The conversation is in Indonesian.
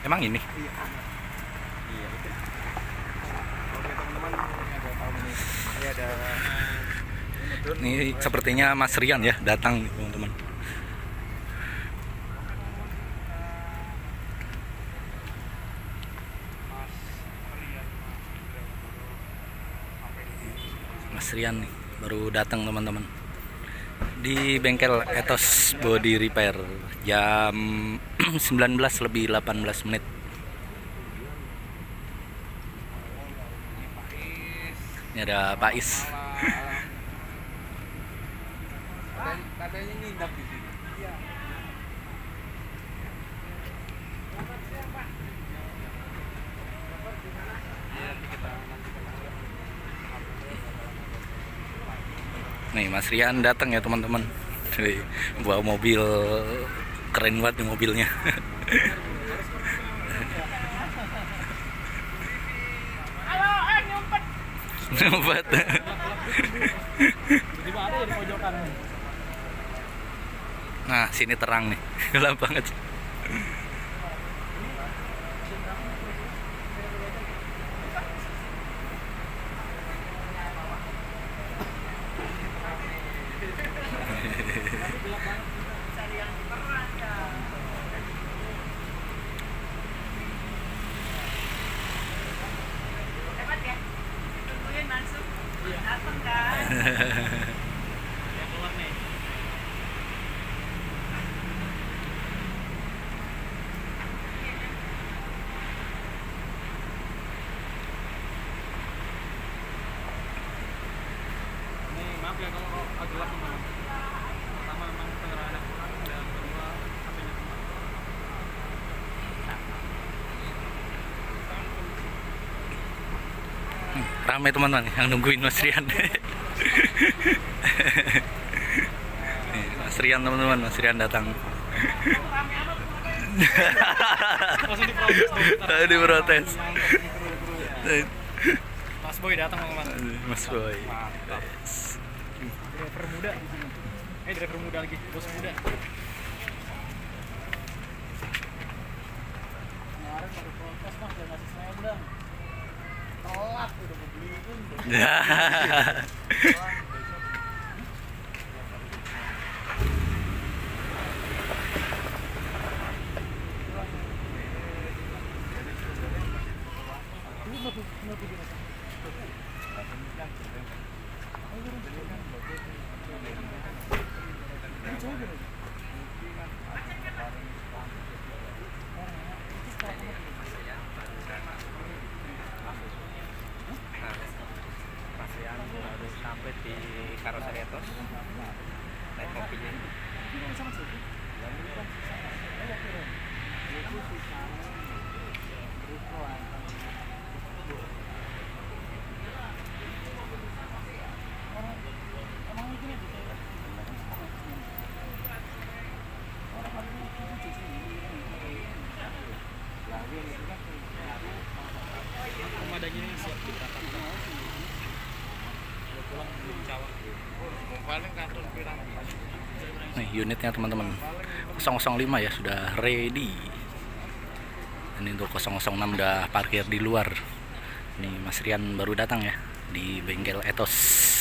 Emang ini? Iya. Iya itu. Oke teman-teman, ini ada tahun ini. Ini ada Ini sepertinya Mas Rian ya datang teman-teman. Mas Rian nih baru datang teman-teman di bengkel Ethos Body Repair jam 19 lebih 18 menit. Ini ada Pak Is. Katanya nginep di sini. Iya. Nih Mas Rian datang ya teman-teman. Bawa mobil keren banget nih mobilnya. Halo, nyumpet. Nyumpet. Tiba ada ya di pojokan. Nah, sini terang nih. Gelap banget. Hebat ya? Tungguin masuk. Dateng kan? Ya keluar nih. Ini maaf ya kalau agak gelap teman-teman. Pertama memang penerangan kurang dan kedua HP-nya semua. Ramai teman-teman yang nungguin Mas Rian. Nih, Mas Rian teman-teman, Mas Rian datang. Langsung diprotes. Diprotes. Mas Boy datang teman-teman. Mas Boy. Mantap. Driver muda di sini. Driver muda lagi, bos muda. Kemarin baru protes Mas, udah ngasih selendang. Telat udah mau beliin. Baru sampai di karoseri Ethos, naik mobilnya. Pemadanya ini siap dikatakan. Pulang belum cawang. Paling kantor pirang. Nih unitnya teman-teman 005 ya sudah ready. Ini untuk 006 udah parkir di luar. Nih Mas Rian baru datang ya di bengkel Ethos.